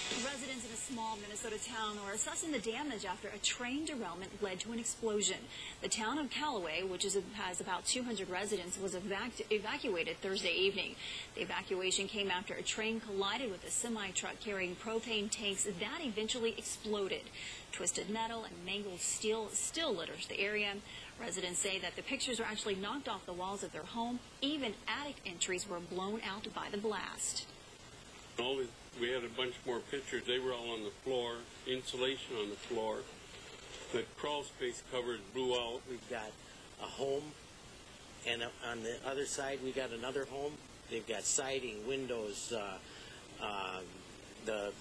Residents in a small Minnesota town are assessing the damage after a train derailment led to an explosion. The town of Callaway, which has about 200 residents, was evacuated Thursday evening. The evacuation came after a train collided with a semi-truck carrying propane tanks that eventually exploded. Twisted metal and mangled steel still litters the area. Residents say that the pictures were actually knocked off the walls of their home. Even attic entries were blown out by the blast. We had a bunch more pictures. They were all on the floor, insulation on the floor. The crawl space covers blew out. We've got a home, and on the other side we got another home. They've got siding, windows, the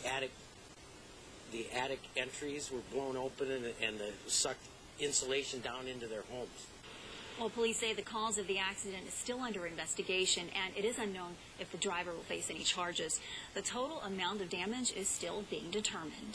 attic entries were blown open and sucked insulation down into their homes. Well, police say the cause of the accident is still under investigation, and it is unknown if the driver will face any charges. The total amount of damage is still being determined.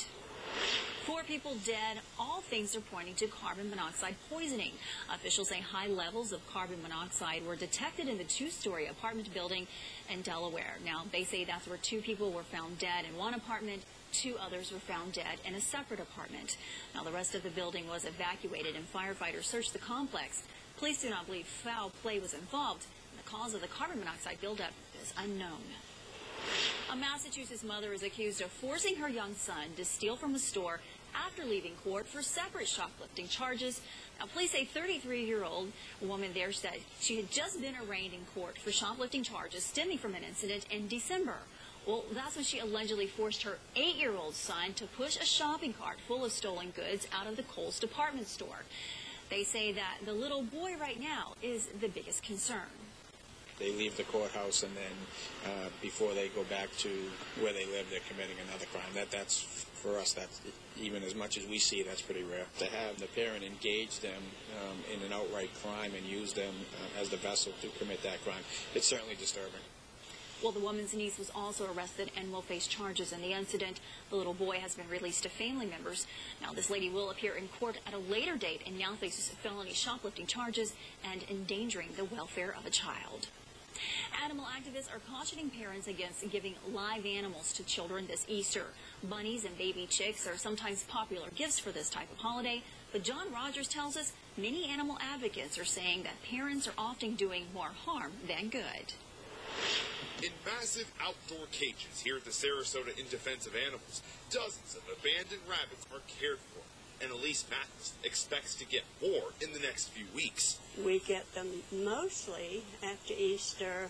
4 people dead. All things are pointing to carbon monoxide poisoning. Officials say high levels of carbon monoxide were detected in the 2-story apartment building in Delaware. Now, they say that's where 2 people were found dead in one apartment. 2 others were found dead in a separate apartment. Now, the rest of the building was evacuated and firefighters searched the complex. Police do not believe foul play was involved. The cause of the carbon monoxide buildup is unknown. A Massachusetts mother is accused of forcing her young son to steal from a store after leaving court for separate shoplifting charges. Now, police say 33-year-old woman there said she had just been arraigned in court for shoplifting charges stemming from an incident in December. Well, that's when she allegedly forced her 8-year-old son to push a shopping cart full of stolen goods out of the Kohl's department store. They say that the little boy right now is the biggest concern. They leave the courthouse and then before they go back to where they live, they're committing another crime. That's for us, that's even as much as we see, that's pretty rare. To have the parent engage them in an outright crime and use them as the vessel to commit that crime, it's certainly disturbing. Well, the woman's niece was also arrested and will face charges in the incident. The little boy has been released to family members. Now, this lady will appear in court at a later date and now faces felony shoplifting charges and endangering the welfare of a child. Animal activists are cautioning parents against giving live animals to children this Easter. Bunnies and baby chicks are sometimes popular gifts for this type of holiday, but John Rogers tells us many animal advocates are saying that parents are often doing more harm than good. In massive outdoor cages here at the Sarasota In Defense of Animals, dozens of abandoned rabbits are cared for, and Elise Mathis expects to get more in the next few weeks. We get them mostly after Easter.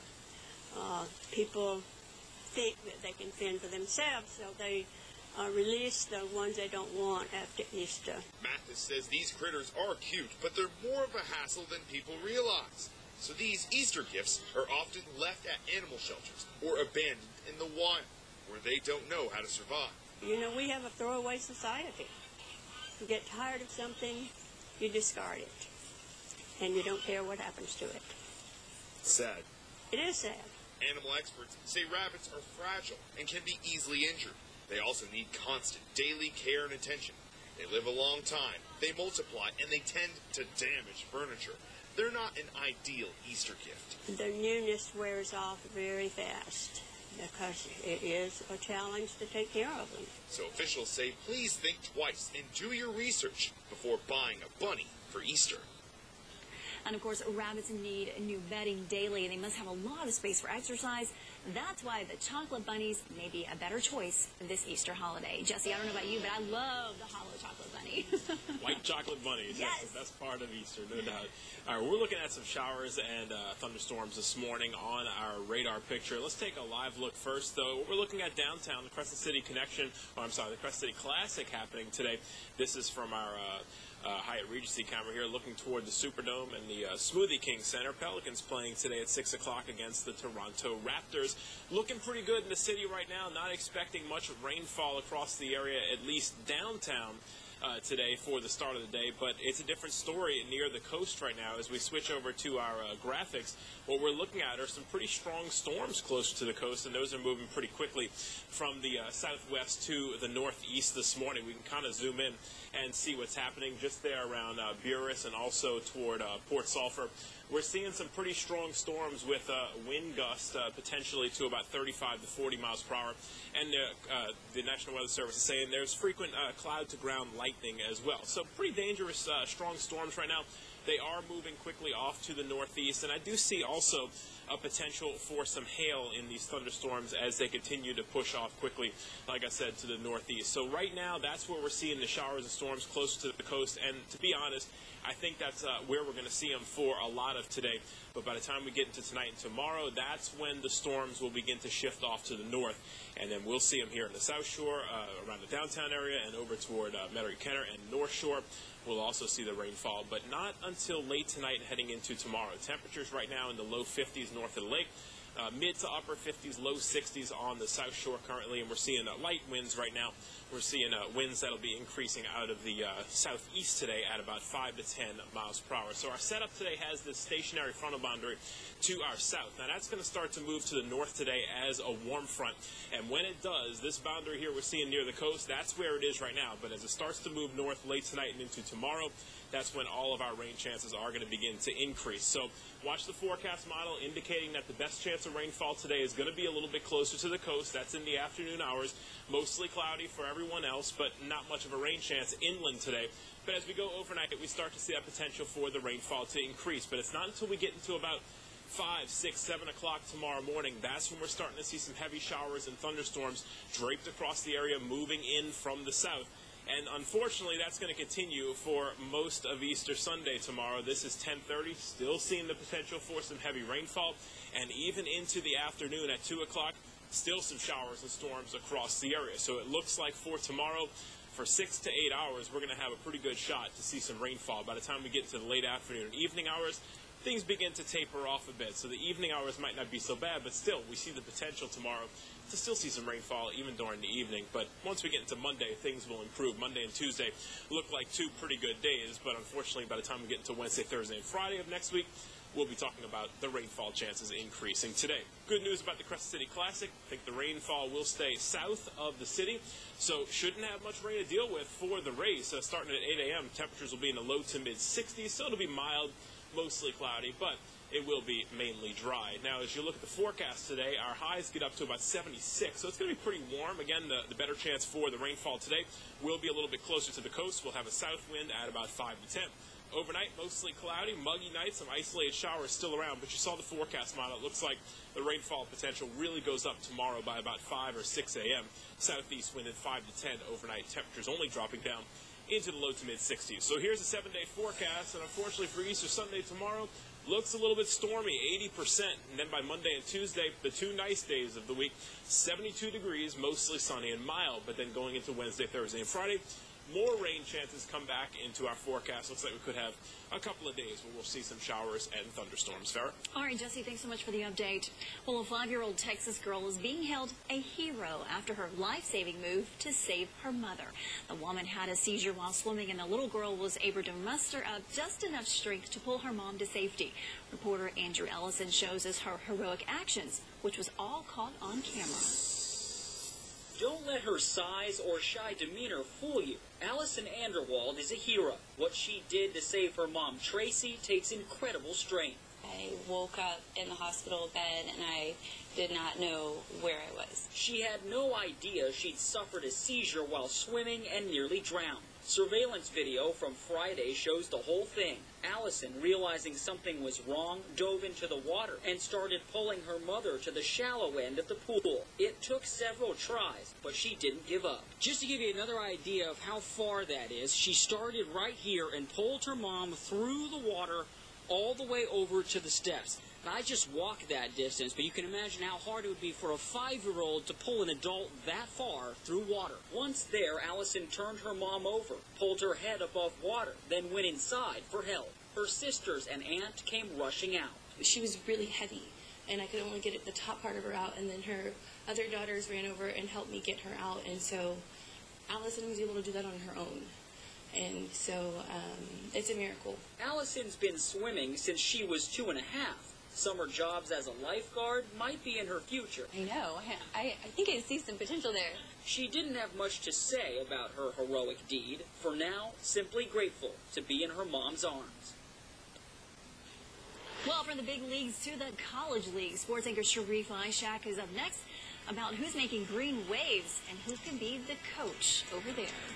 People think that they can fend for themselves, so they release the ones they don't want after Easter. Mathis says these critters are cute, but they're more of a hassle than people realize. So these Easter gifts are often left at animal shelters or abandoned in the wild, where they don't know how to survive. You know, we have a throwaway society. You get tired of something, you discard it, and you don't care what happens to it. Sad. It is sad. Animal experts say rabbits are fragile and can be easily injured. They also need constant daily care and attention. They live a long time, they multiply, and they tend to damage furniture. They're not an ideal Easter gift. The newness wears off very fast because it is a challenge to take care of them. So officials say please think twice and do your research before buying a bunny for Easter. And, of course, rabbits need new bedding daily. They must have a lot of space for exercise. That's why the chocolate bunnies may be a better choice this Easter holiday. Jesse, I don't know about you, but I love the hollow chocolate bunny. White chocolate bunnies. Yes. That's the best part of Easter, no doubt. All right, we're looking at some showers and thunderstorms this morning on our radar picture. Let's take a live look first, though. We're looking at downtown, the Crescent City Connection, the Crescent City Classic happening today. This is from our Hyatt Regency camera here, looking toward the Superdome and the Smoothie King Center. Pelicans playing today at 6 o'clock against the Toronto Raptors. Looking pretty good in the city right now. Not expecting much rainfall across the area, at least downtown today for the start of the day, but it's a different story near the coast right now. As we switch over to our graphics, what we're looking at are some pretty strong storms closer to the coast, and those are moving pretty quickly from the southwest to the northeast this morning. We can kind of zoom in and see what's happening just there around Buras and also toward Port Sulphur. we're seeing some pretty strong storms with wind gusts potentially to about 35 to 40 miles per hour. And the National Weather Service is saying there's frequent cloud-to-ground lightning as well. So pretty dangerous, strong storms right now. They are moving quickly off to the northeast, and I do see also a potential for some hail in these thunderstorms as they continue to push off quickly, like I said, to the northeast. So right now, that's where we're seeing the showers and storms closer to the coast, and to be honest, I think that's where we're going to see them for a lot of today. But by the time we get into tonight and tomorrow, that's when the storms will begin to shift off to the north. And then we'll see them here in the South Shore, around the downtown area, and over toward Metairie-Kenner and North Shore. We'll also see the rainfall, but not until late tonight and heading into tomorrow. Temperatures right now in the low 50s north of the lake. Mid to upper 50s, low 60s on the South Shore currently, and we're seeing light winds right now. We're seeing winds that'll be increasing out of the southeast today at about 5 to 10 miles per hour. So our setup today has this stationary frontal boundary to our south. Now that's going to start to move to the north today as a warm front, and when it does, this boundary here we're seeing near the coast, that's where it is right now. But as it starts to move north late tonight and into tomorrow, that's when all of our rain chances are going to begin to increase. So watch the forecast model indicating that the best chance of rainfall today is going to be a little bit closer to the coast. That's in the afternoon hours. Mostly cloudy for everyone else, but not much of a rain chance inland today. But as we go overnight, we start to see that potential for the rainfall to increase. But it's not until we get into about 5, 6, 7 o'clock tomorrow morning, that's when we're starting to see some heavy showers and thunderstorms draped across the area, moving in from the south. And unfortunately, that's going to continue for most of Easter Sunday tomorrow. This is 10:30, still seeing the potential for some heavy rainfall. And even into the afternoon at 2 o'clock, still some showers and storms across the area. So it looks like for tomorrow, for 6 to 8 hours, we're going to have a pretty good shot to see some rainfall. By the time we get to the late afternoon and evening hours, things begin to taper off a bit. So the evening hours might not be so bad, but still, we see the potential tomorrow to still see some rainfall even during the evening. But once we get into Monday, things will improve. Monday and Tuesday look like two pretty good days, but unfortunately, by the time we get into Wednesday, Thursday, and Friday of next week, we'll be talking about the rainfall chances increasing today. Good news about the Crescent City Classic. I think the rainfall will stay south of the city, so shouldn't have much rain to deal with for the race. Starting at 8 a.m., temperatures will be in the low to mid-60s, so it'll be mild, mostly cloudy, but it will be mainly dry. Now, as you look at the forecast today, our highs get up to about 76, so it's going to be pretty warm. Again, the better chance for the rainfall today will be a little bit closer to the coast. We'll have a south wind at about 5 to 10. Overnight, mostly cloudy, muggy nights, some isolated showers still around, but you saw the forecast model. It looks like the rainfall potential really goes up tomorrow by about 5 or 6 a.m. Southeast wind at 5 to 10 overnight. Temperatures only dropping down into the low to mid-60s. So here's a 7-day forecast, and unfortunately for Easter Sunday tomorrow, looks a little bit stormy, 80%. And then by Monday and Tuesday, the two nice days of the week, 72 degrees, mostly sunny and mild. But then going into Wednesday, Thursday, and Friday, more rain chances come back into our forecast. Looks like we could have a couple of days where we'll see some showers and thunderstorms. Farrah? All right, Jesse, thanks so much for the update. Well, a 5-year-old Texas girl is being hailed a hero after her life-saving move to save her mother. The woman had a seizure while swimming, and the little girl was able to muster up just enough strength to pull her mom to safety. Reporter Andrew Ellison shows us her heroic actions, which was all caught on camera. Don't let her size or shy demeanor fool you. Allison Anderwald is a hero. What she did to save her mom, Tracy, takes incredible strength. I woke up in the hospital bed and I did not know where I was. She had no idea she'd suffered a seizure while swimming and nearly drowned. Surveillance video from Friday shows the whole thing. Allison, realizing something was wrong, dove into the water and started pulling her mother to the shallow end of the pool. It took several tries, but she didn't give up. Just to give you another idea of how far that is, she started right here and pulled her mom through the water all the way over to the steps. And I just walked that distance, but you can imagine how hard it would be for a 5-year-old to pull an adult that far through water. Once there, Allison turned her mom over, pulled her head above water, then went inside for help. Her sisters and aunt came rushing out. She was really heavy, and I could only get the top part of her out, and then her other daughters ran over and helped me get her out, and so Allison was able to do that on her own. And so it's a miracle. Allison's been swimming since she was 2.5. Summer jobs as a lifeguard might be in her future. I know. I think I see some potential there. She didn't have much to say about her heroic deed. For now, simply grateful to be in her mom's arms. Well, from the big leagues to the college league, sports anchor Sharif Ishak is up next about who's making green waves and who can be the coach over there.